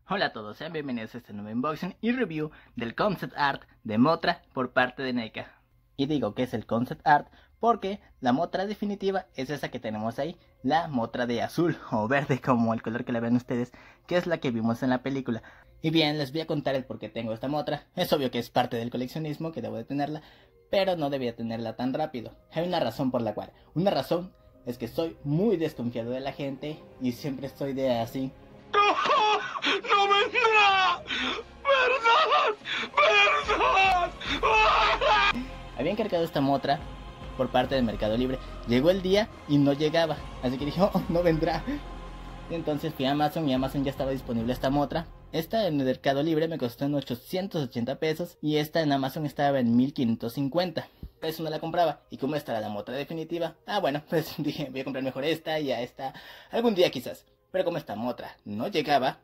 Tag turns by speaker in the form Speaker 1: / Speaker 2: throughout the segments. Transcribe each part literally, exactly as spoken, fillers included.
Speaker 1: Hola a todos, sean bienvenidos a este nuevo unboxing y review del concept art de Mothra por parte de NECA. Y digo que es el concept art porque la Mothra definitiva es esa que tenemos ahí, la Mothra de azul o verde como el color que la ven ustedes, que es la que vimos en la película. Y bien, les voy a contar el por qué tengo esta Mothra. Es obvio que es parte del coleccionismo, que debo de tenerla, pero no debía tenerla tan rápido. Hay una razón por la cual. Una razón es que soy muy desconfiado de la gente y siempre estoy de así.
Speaker 2: ¡No vendrá! ¡Verdad! ¡Verdad!
Speaker 1: Había encargado esta Mothra por parte del Mercado Libre. Llegó el día y no llegaba, así que dije, oh, no vendrá. Y entonces fui a Amazon y Amazon ya estaba disponible esta Mothra. Esta en el Mercado Libre me costó en ochocientos ochenta pesos y esta en Amazon estaba en mil quinientos cincuenta. Eso no la compraba. ¿Y cómo está la Mothra definitiva? Ah, bueno, pues dije, voy a comprar mejor esta y a esta algún día quizás. Pero como esta Mothra no llegaba,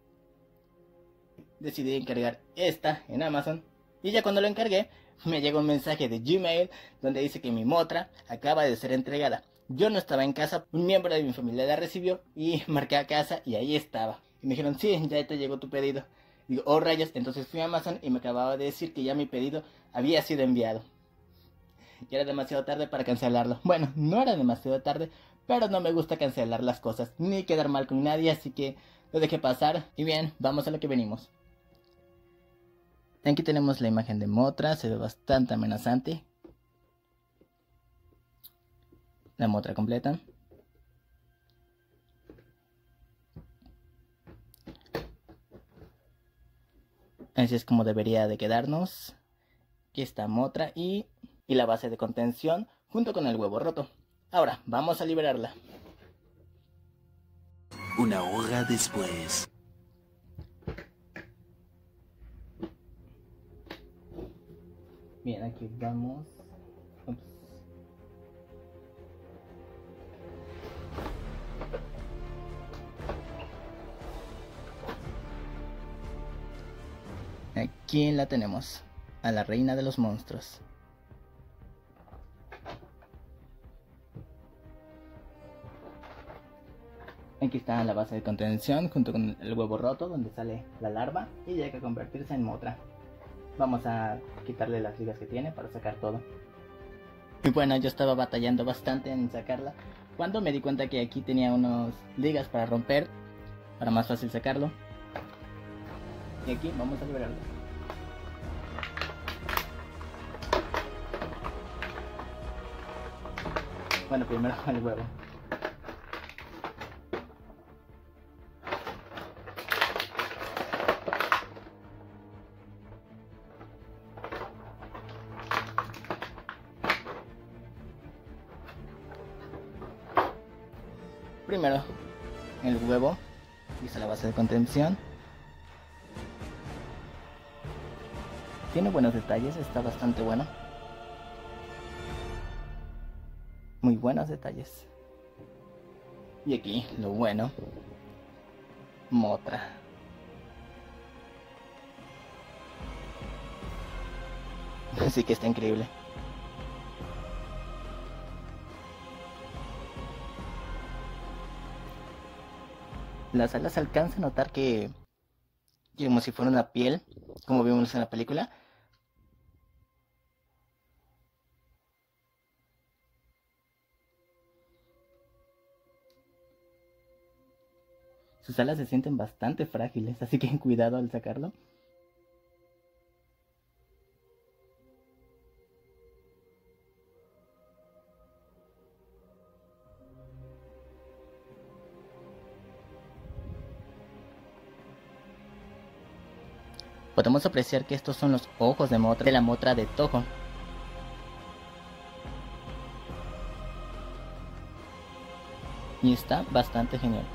Speaker 1: decidí encargar esta en Amazon. Y ya cuando lo encargué, me llegó un mensaje de Gmail donde dice que mi Mothra acaba de ser entregada. Yo no estaba en casa, un miembro de mi familia la recibió y marqué a casa y ahí estaba. Y me dijeron, sí, ya te llegó tu pedido. Digo, oh rayos, entonces fui a Amazon y me acababa de decir que ya mi pedido había sido enviado. Y era demasiado tarde para cancelarlo. Bueno, no era demasiado tarde, pero no me gusta cancelar las cosas, ni quedar mal con nadie, así que lo dejé pasar. Y bien, vamos a lo que venimos. Aquí tenemos la imagen de Mothra, se ve bastante amenazante. La Mothra completa. Así es como debería de quedarnos. Aquí está Mothra y, y la base de contención junto con el huevo roto. Ahora, vamos a liberarla.
Speaker 2: Una hora después.
Speaker 1: Bien, aquí vamos. Ups. Aquí la tenemos, a la reina de los monstruos. Aquí está la base de contención junto con el huevo roto donde sale la larva y llega a convertirse en Mothra. Vamos a quitarle las ligas que tiene para sacar todo. Y bueno, yo estaba batallando bastante en sacarla cuando me di cuenta que aquí tenía unas ligas para romper, para más fácil sacarlo. Y aquí vamos a liberarlo. Bueno, primero el huevo. Primero el huevo, hice la base de contención. Tiene buenos detalles, está bastante bueno. Muy buenos detalles. Y aquí lo bueno, Mothra. Así que está increíble. Las alas se alcanza a notar que, como si fuera una piel, como vimos en la película. Sus alas se sienten bastante frágiles, así que cuidado al sacarlo. Podemos apreciar que estos son los ojos de Mothra, de la Mothra de Toho. Y está bastante genial.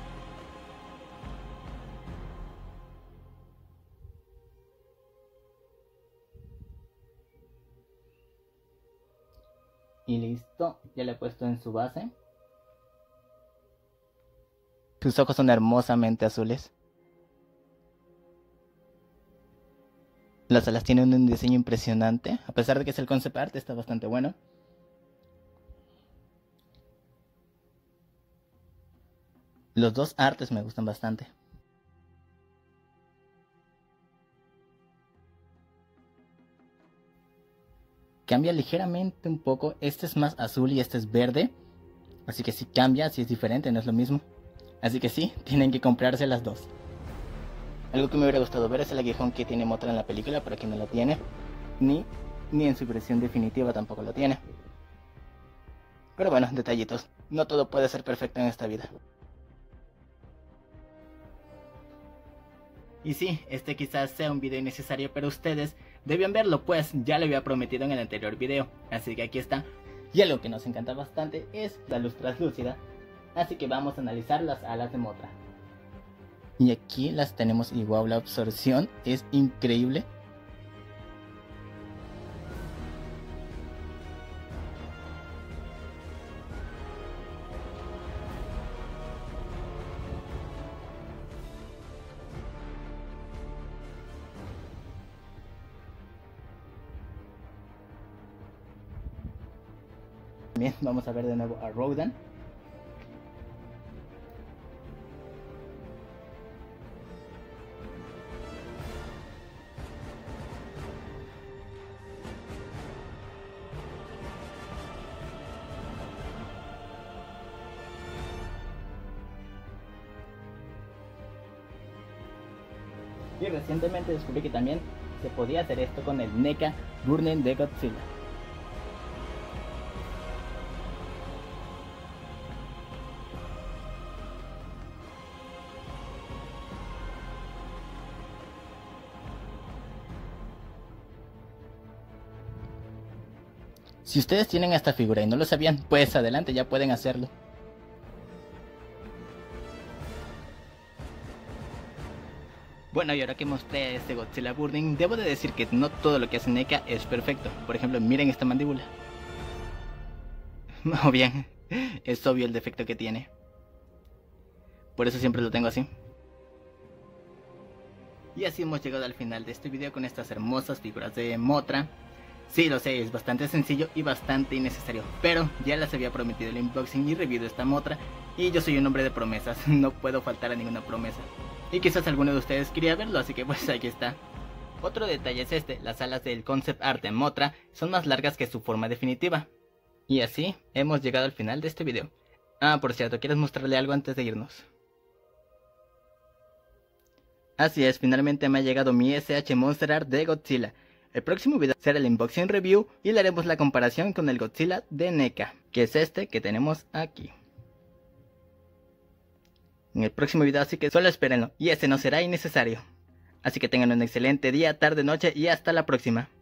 Speaker 1: Y listo, ya le he puesto en su base. Sus ojos son hermosamente azules. Las alas tienen un diseño impresionante. A pesar de que es el concept art, está bastante bueno. Los dos artes me gustan bastante. cambia ligeramente un poco. Este es más azul y este es verde. Así que sí cambia, sí es diferente, no es lo mismo. Así que sí, tienen que comprarse las dos. Algo que me hubiera gustado ver es el aguijón que tiene Mothra en la película, pero aquí no lo tiene. Ni, ni en su versión definitiva tampoco lo tiene. Pero bueno, detallitos. No todo puede ser perfecto en esta vida. Y sí, este quizás sea un video innecesario, pero ustedes debían verlo, pues ya lo había prometido en el anterior video. Así que aquí está. Y algo que nos encanta bastante es la luz translúcida. Así que vamos a analizar las alas de Mothra. Y aquí las tenemos y wow, la absorción es increíble. También vamos a ver de nuevo a Rodan. Y recientemente descubrí que también se podía hacer esto con el NECA Burning de Godzilla. Si ustedes tienen esta figura y no lo sabían, pues adelante, ya pueden hacerlo. Bueno, y ahora que mostré este Godzilla Burning, debo de decir que no todo lo que hace NECA es perfecto. Por ejemplo, miren esta mandíbula. O bien, es obvio el defecto que tiene. Por eso siempre lo tengo así. Y así hemos llegado al final de este video con estas hermosas figuras de Mothra. Sí, lo sé, es bastante sencillo y bastante innecesario, pero ya les había prometido el unboxing y review de esta Mothra, y yo soy un hombre de promesas, no puedo faltar a ninguna promesa. Y quizás alguno de ustedes quería verlo, así que pues aquí está. Otro detalle es este, las alas del concept art de Mothra son más largas que su forma definitiva. Y así hemos llegado al final de este video. Ah, por cierto, ¿quieres mostrarle algo antes de irnos? Así es, finalmente me ha llegado mi S H Monster Art de Godzilla. El próximo video será el unboxing review y le haremos la comparación con el Godzilla de NECA, que es este que tenemos aquí. En el próximo video, así que solo espérenlo, y ese no será innecesario. Así que tengan un excelente día, tarde, noche y hasta la próxima.